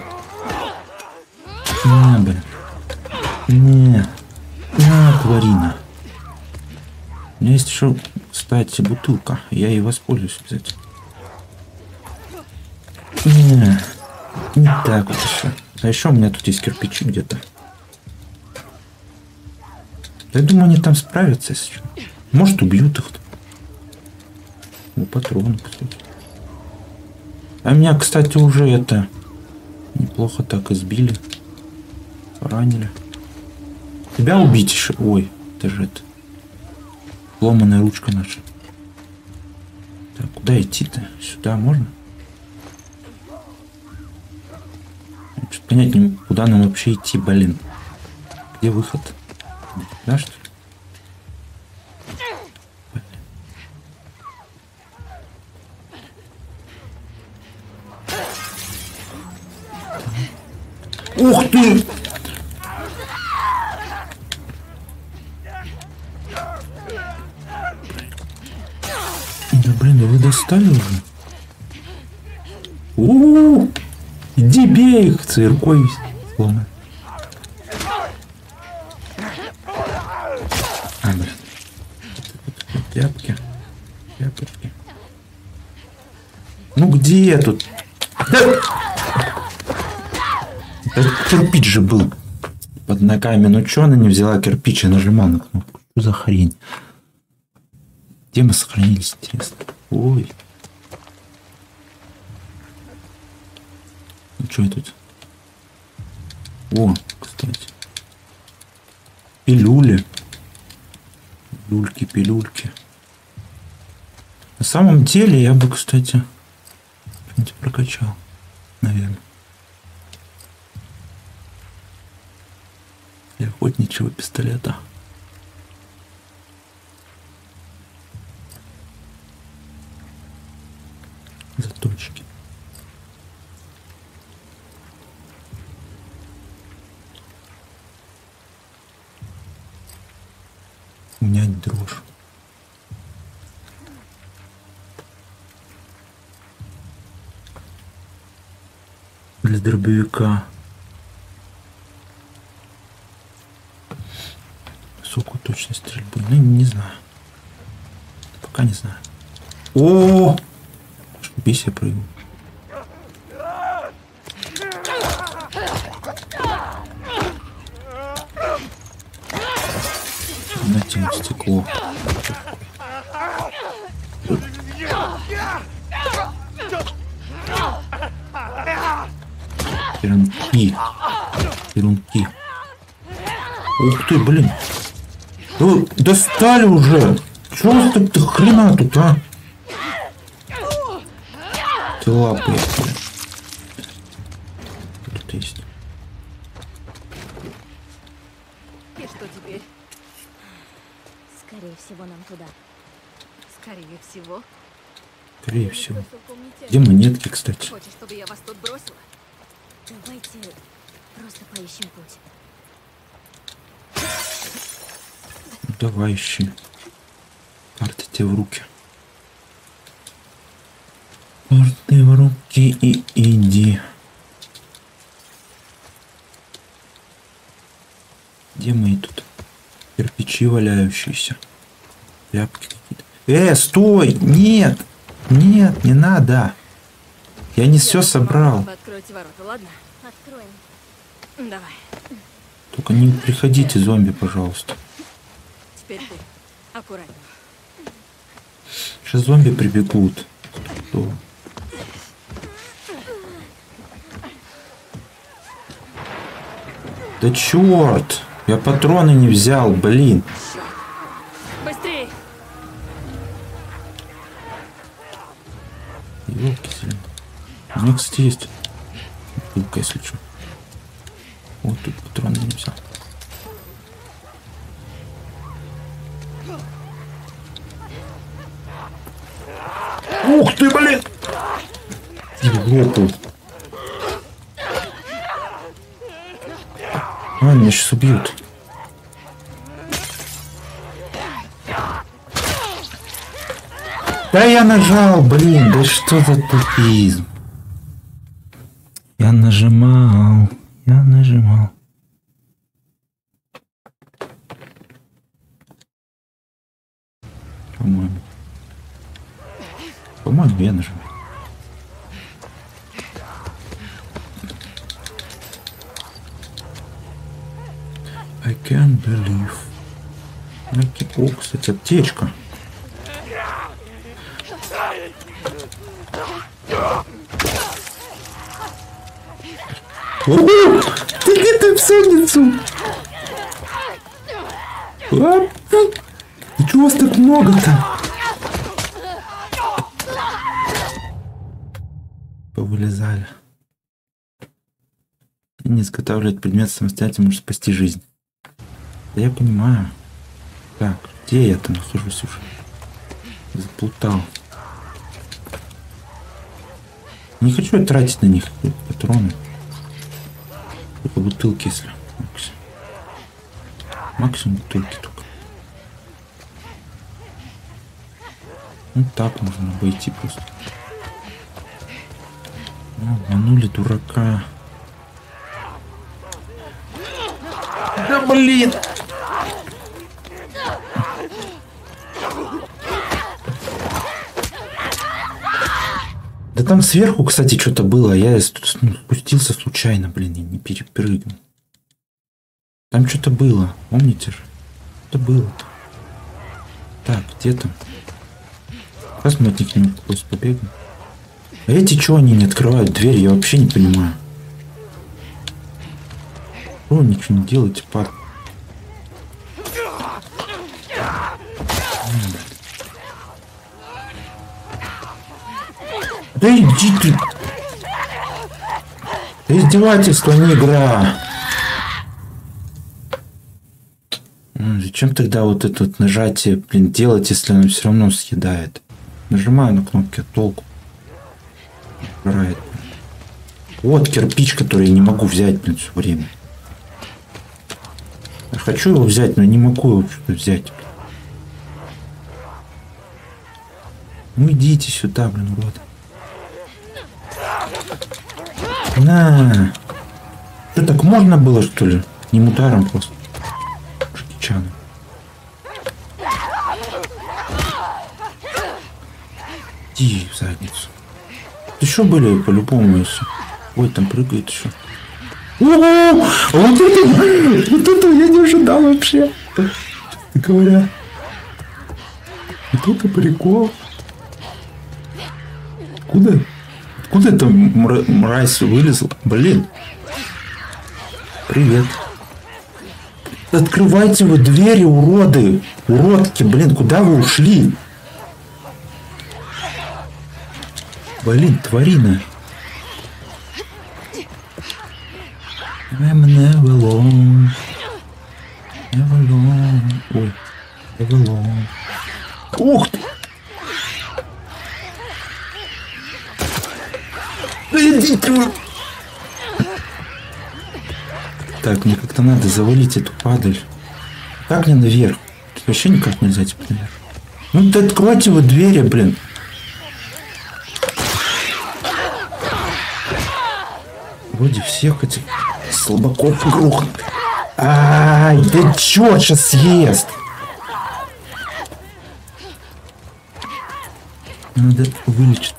На, блин. Не. На, тварина. У меня есть еще, кстати, бутылка. Я ей воспользуюсь обязательно. Не так вот еще. А еще у меня тут есть кирпичи где-то. Я думаю, они там справятся, если что. Может, убьют их. Ну, патроны, кстати. А меня, кстати, уже это неплохо так избили. Ранили. Тебя убить еще? Ой, это же это. Ломаная ручка наша. Так, куда идти-то? Сюда можно? Что-то понять не могу, куда нам вообще идти, блин. Где выход? Да, что ли? Ух ты! Да блин, да вы достали уже? У-у-у! Иди бей их, циркой сломай. А, блин. Тряпки. Тряпочки. Ну где тут? Да! Это кирпич же был под ногами. Ну чё она не взяла кирпич и нажимала на кнопку? Что за хрень? Где мы сохранились, интересно? Ой. Ну что тут? О, кстати. Пилюли. Пилюльки. На самом деле я бы, кстати, что-нибудь прокачал, наверное. Для охотничьего пистолета. Заточки. Унять дрожь. Для дробовика. Высокую точность стрельбы. Ну, не знаю. Пока не знаю. О! Бейся, я прыгну. На тему стекло. Перунки. Ух ты, блин. Вы достали уже. Чего так хрена тут, а? Ты лапы. Тут есть. И что теперь? Скорее всего, нам туда. Скорее всего. Скорее всего. Где монетки, кстати? Хочешь, чтобы я вас тут бросила? Давайте просто поищем путь. Давай ищи. Карты тебе в руки. Карты в руки и иди. Где мои тут кирпичи валяющиеся? Тряпки какие-то. Стой! Нет! Нет, не надо! Я не все собрал. Вы откройте ворота, ладно? Откроем. Давай. Только не приходите, зомби, пожалуйста. Теперь ты. Аккуратнее. Сейчас зомби прибегут. Что? Да черт! Я патроны не взял, блин. Быстрее! Ёлки-зеленые. У меня, кстати, есть бутылка, если что. Вот тут патроны не взял. Ух ты, блин! Европу. Меня сейчас убьют. Да я нажал, блин, да что за тупизм. Я нажимал. По-моему, я нажимал. I can't believe. О, кстати, аптечка. О, ты где-то в задницу? И чего вас так много-то? Повылезали. И не изготавливать предмет самостоятельно может спасти жизнь. Да я понимаю. Так, где я там нахожусь уже? Заплутал. Не хочу я тратить на них патроны. Только бутылки, если. Максимум бутылки только. Ну так можно обойти просто. Ну, обманули дурака. Да блин! Да там сверху, кстати, что-то было. Я спустился случайно, блин, и не перепрыгнул. Там что-то было, помните же? Что было-то? Так, где там? Сейчас мы от них не просто побегаем. А эти что, они не открывают дверь? Я вообще не понимаю. О, ничего не делайте, пар. Да иди ты! Да издевательство, не игра! Зачем тогда вот это вот нажатие, блин, делать, если оно все равно съедает? Нажимаю на кнопки, а толку. Убирает. Вот кирпич, который я не могу взять, блин, все время. Я хочу его взять, но не могу его что-то взять. Ну идите сюда, блин, урод. На. Что, так можно было, что ли? Одним ударом просто. Жакичаном. Иди в задницу. Еще были по-любому еще. Ой, там прыгает еще. О, вот это я не ожидал вообще. Говоря. Вот это прикол. Откуда это мразь вылезла? Блин. Привет. Открывайте вы двери, уроды. Уродки, блин, куда вы ушли? Блин, тварина. I'm never alone. Never alone. Ой, never alone. Ух ты! Так, мне как-то надо завалить эту падаль. Как мне наверх? Тут вообще никак нельзя типа наверх. Ну ты откройте вы двери, блин. Вроде всех этих слабаков грохнут. Ай, да чё, сейчас съест. Надо вылечить.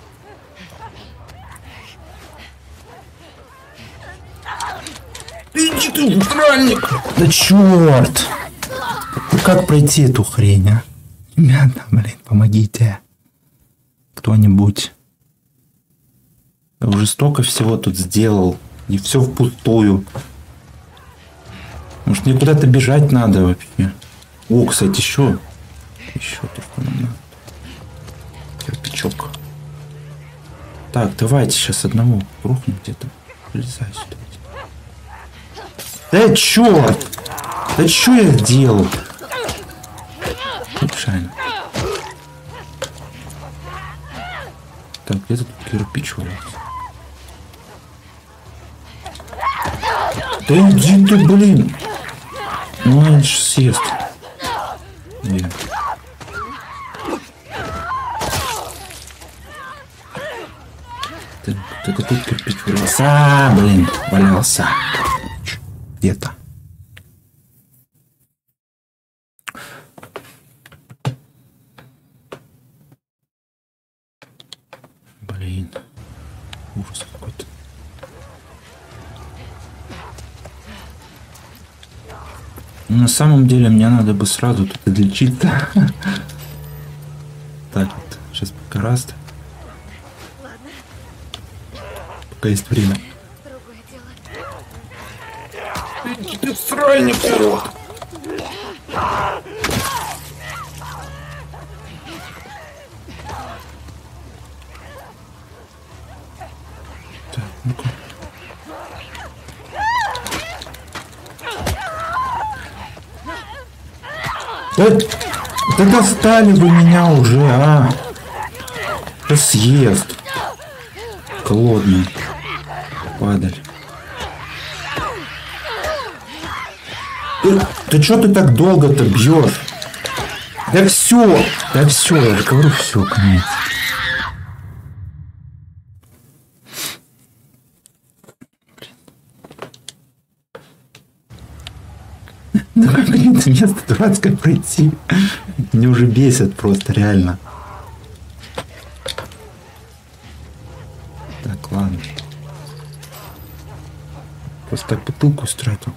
Иди ты, охранник! Да черт! Как пройти эту хрень, а? Ребята, блин, помогите. Кто-нибудь. Я уже столько всего тут сделал. И все впустую. Может, мне куда-то бежать надо вообще. О, кстати, еще то, что нам надо. Кирпичок. Так, давайте сейчас одного грохнем где-то. Вылезай сюда. Да черт! Да что я сделал? Случайно. Так, где тут кирпич валялся? Да иди ты, блин! Ну, он же съест. Нет. Так, это тут кирпич валялся. Блин, валялся. Где-то. Блин. Ужас какой-то. Ну, на самом деле мне надо бы сразу тут отличиться. Так вот. Сейчас пока раз. Пока есть время. Ты сральник, урод! Так, ну-ка. Да достали вы меня уже, а! Да съест. Голодный. Падаль. Ты что ты так долго-то бьешь? Да все, я же говорю, все, конец. Ну как мне это место дурацкое пройти? Меня уже бесит просто, реально. Так, ладно. Просто так бутылку стратил.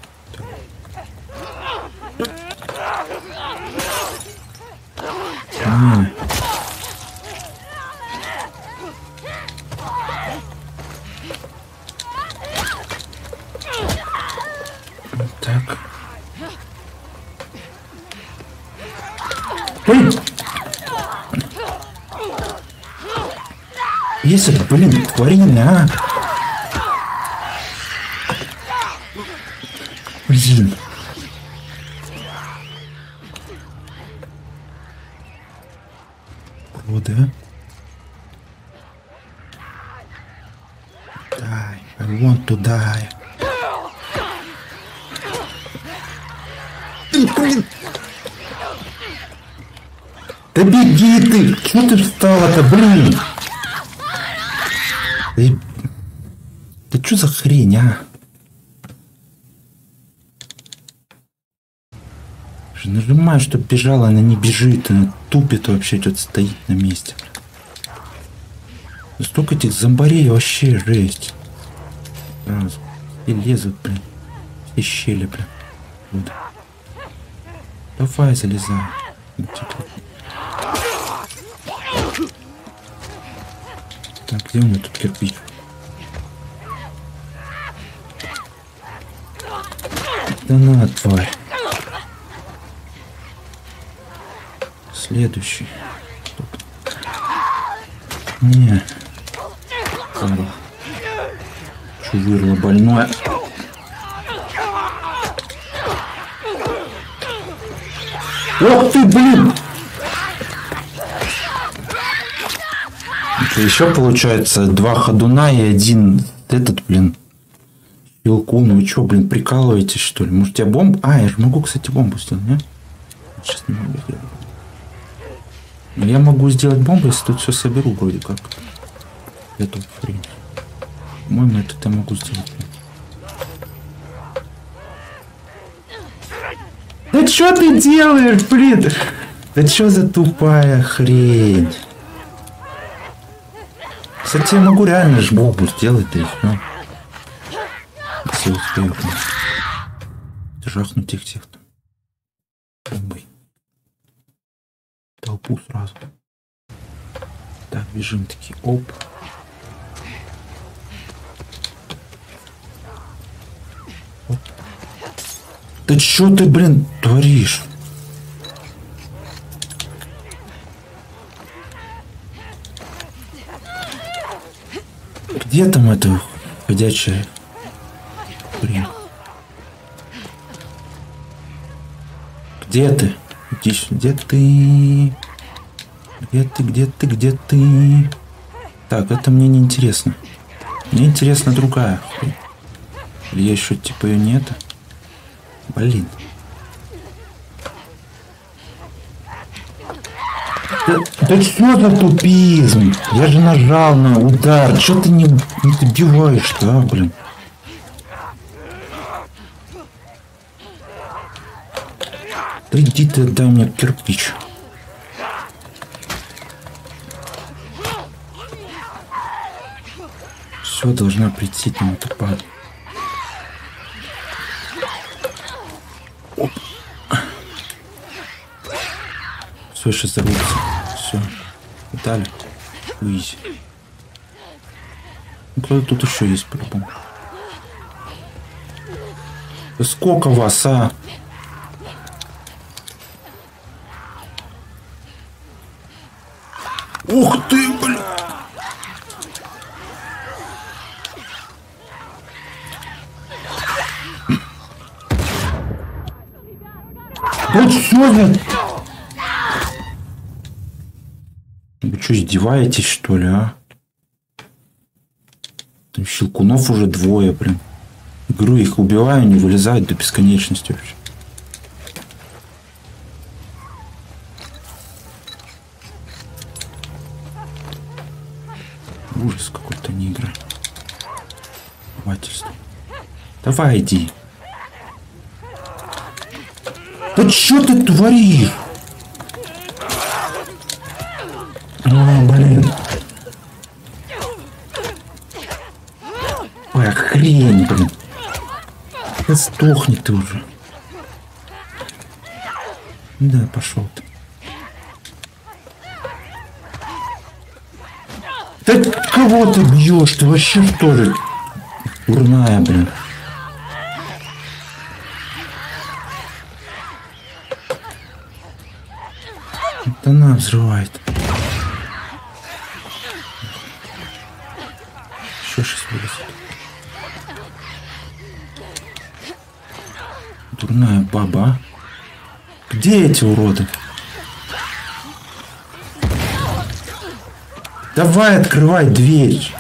Так. Ой! Если, блин, тварина, а? Блин. Уроды, а? Дай, I want to die. Блин. Да беги ты! Чего ты встала-то, блин? Да что за хрень, а? Нажимаю, чтобы бежала, она не бежит, она тупит вообще, что-то стоит на месте. Столько этих зомбарей, вообще жесть. Сразу. И лезут, блин. Все щели, блин. Вот. Давай, залезай. Так, где у меня тут кирпич? Да на, тварь. Следующий. Не. Карл. Чувырло больное. Ох ты, блин! Это еще получается 2 ходуна и 1 этот, блин, Хилкун. Ну вы что, блин, прикалываетесь, что ли? Может, я бомбу? А, я же могу, кстати, бомбу сделать, не? Сейчас не могу сделать. Я могу сделать бомбу, если тут все соберу вроде как. Эту хрень. По-моему, это я могу сделать. Да что ты делаешь, блин? Да что за тупая хрень? Кстати, я могу реально ж бомбу сделать, да и все. Если успею. Жахнуть их всех там. Бомбой. Толпу сразу. Так, бежим такие. Оп. Оп. Да чё ты, блин, творишь? Где там эта ходячая хрень? Где ты? Иди сюда. Где ты? Где ты, где ты, где ты? Так, это мне не интересно. Мне интересна другая. Или я еще типа ее нет? Блин. Да что за тупизм? Я же нажал на удар. Что ты не добиваешь-то, блин? Да иди ты, дай мне кирпич. Все, должна прийти к нему падать. Все, сейчас взорвутся. Все. Дали. Уйди. Ну, кто-то тут еще есть, по-любому. Да сколько вас, а? Ух ты, блин! Вот что за... Вы что, издеваетесь, что ли, а? Там щелкунов уже двое, блин. Игру их убиваю, не вылезают до бесконечности вообще. Ужас какой-то, не игра. Хватит. Давай, иди. Да что ты творишь? О, блин. Ой, хрень, блин. Да сдохни ты уже. Да, пошел ты. Да кого ты бьешь? Ты вообще что ли? Дурная, блин. Это она взрывает. Еще 6 вылезет. Дурная баба. Где эти уроды? Давай, открывай дверь.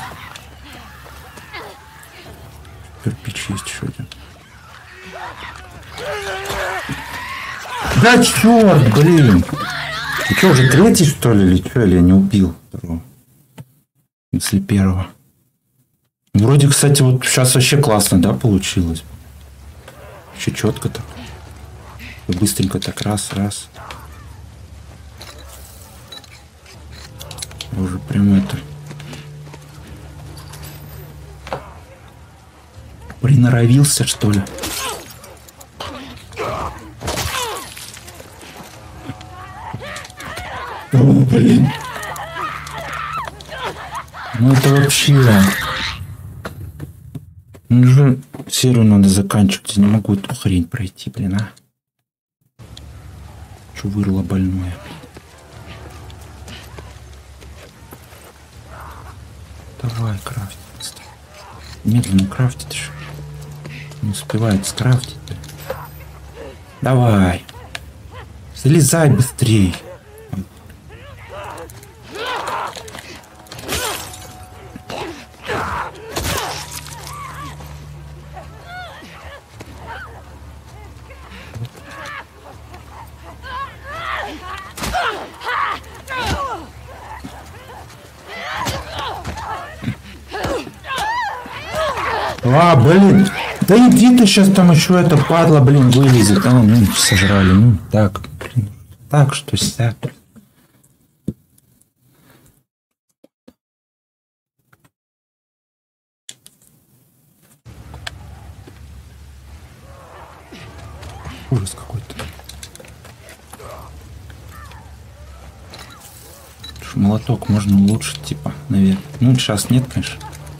Кирпич есть еще один. Да черт, блин. Ты что, уже третий, что ли, или что? Или я не убил второго? Если первого. Вроде, кстати, вот сейчас вообще классно, да, получилось? Еще четко так. Быстренько так, раз. Я уже прям это... Приноровился, что ли? О, блин. Ну это вообще... Ну же серию надо заканчивать. Я не могу эту хрень пройти, блин, а. Что вырыло больное. Давай, крафтить. Медленно крафтить еще. Не успевает скрафтить. Давай. Залезай быстрей. А, блин. Да иди ты, сейчас там еще это падла, блин, вылезет. А, ну, сожрали. Ну, так, блин. Так, что сяк. Ужас какой-то. Молоток можно улучшить, типа, наверное. Ну, сейчас нет, конечно.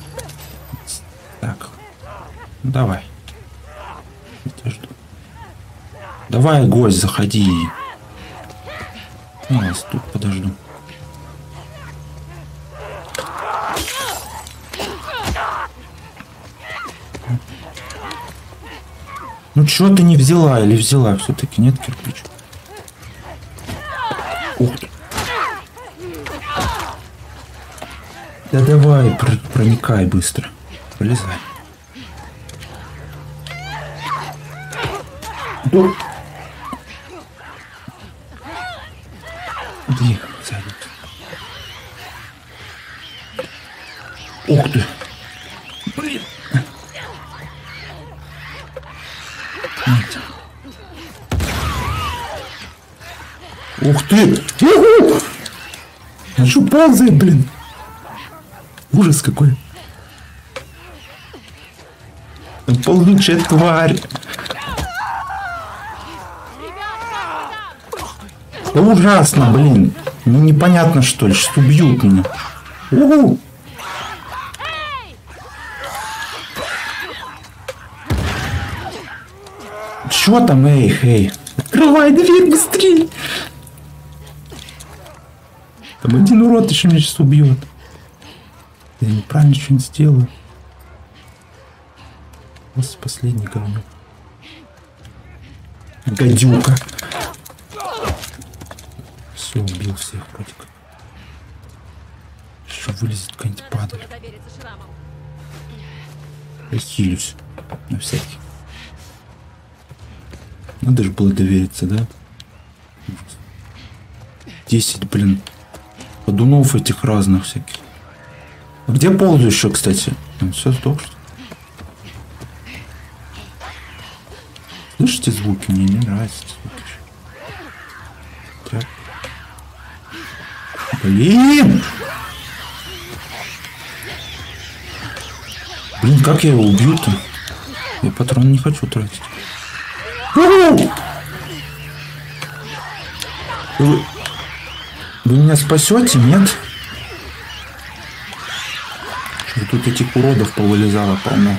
Так. Ну, давай. Я тебя жду. Давай, гость, заходи. Я вас тут подожду. Ну, чего ты не взяла или взяла? Все-таки нет кирпича. Ух ты. Да давай, проникай быстро. Полезай. Да. Где зайдут? Ух ты. Блин. Ух ты! А что ползает, блин? Ужас какой. Ползучая тварь. Да ужасно, блин. Ну непонятно что ли, что убьют меня. Угу. Чё там, эй? Открывай дверь быстрее. Там один урод еще меня сейчас убьет. Я неправильно что-нибудь сделаю. Вот последний говно. Гадюка. Все, убил всех вроде как. Еще вылезет какая-нибудь падаль. Я хилюсь. На всякий. Надо же было довериться, да? 10, блин. Подунов этих разных всяких. А где ползающий, кстати? Он все сдох, что ли? Слышите звуки? Мне не нравятся эти звуки. Так. Блин! Блин, как я его убью-то? Я патрон не хочу тратить. Вы меня спасете, нет? Что тут этих уродов повылезало полно.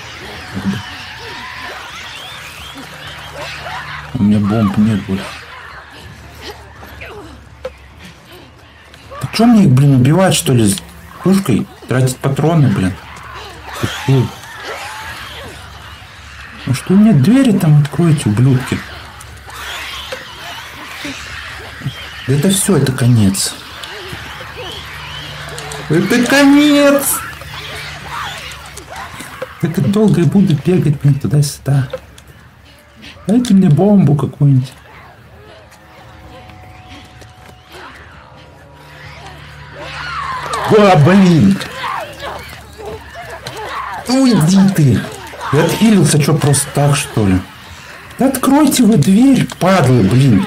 У меня бомб нет больше. Так что мне их, блин, убивать, что ли, с пушкой? Тратить патроны, блин. Ну что у меня двери там откройте, ублюдки. Это все, это конец. Это конец! Как долго я буду бегать, блин, туда-сюда. Дайте мне бомбу какую-нибудь. О, блин! Уйди ты! Я отхилился, что, просто так, что ли? Да откройте вы дверь, падлы, блин!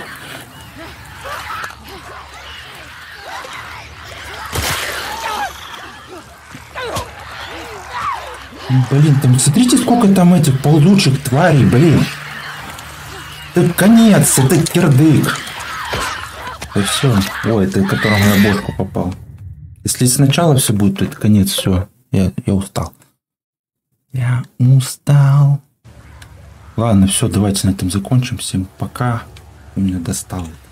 Блин, там смотрите, сколько там этих ползучих тварей, блин! Это конец, это кирдык! Это все. Ой, это которому я в бошку попал. Если сначала все будет, то это конец, все. Я устал. Я устал. Ладно, все, давайте на этом закончим. Всем пока. Вы меня достали.